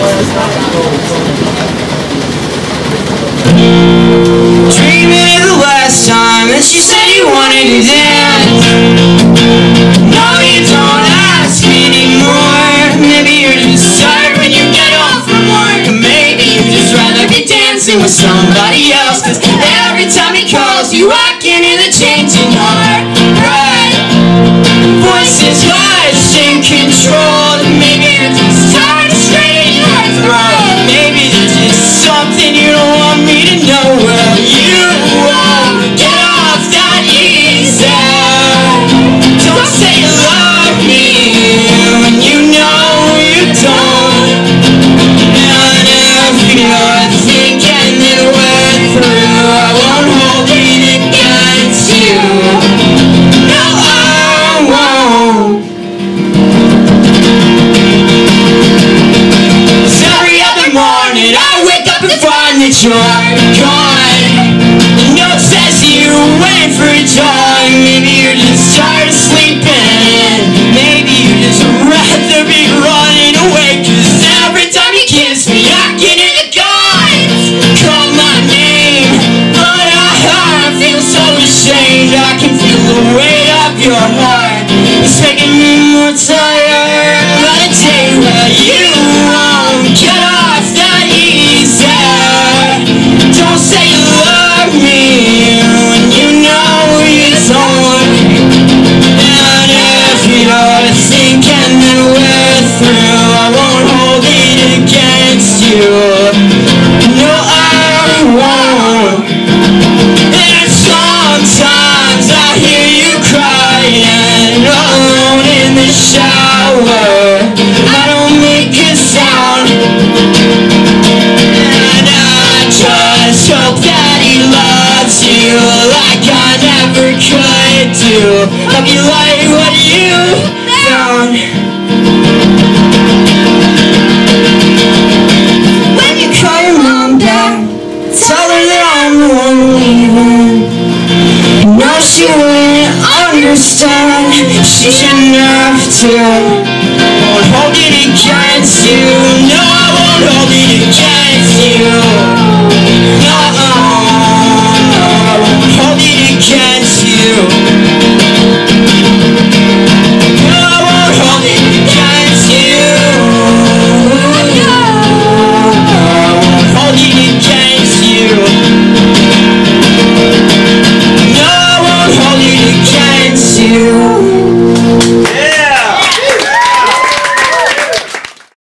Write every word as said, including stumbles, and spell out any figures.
Dreaming of the last time that you said you wanted to dance. No, you don't ask anymore. Maybe you're just tired when you get off from work. Maybe you just rather be dancing with somebody else. Cause every time he calls you, I can hear the changing heart. Right? Voices lost in control. Maybe you're just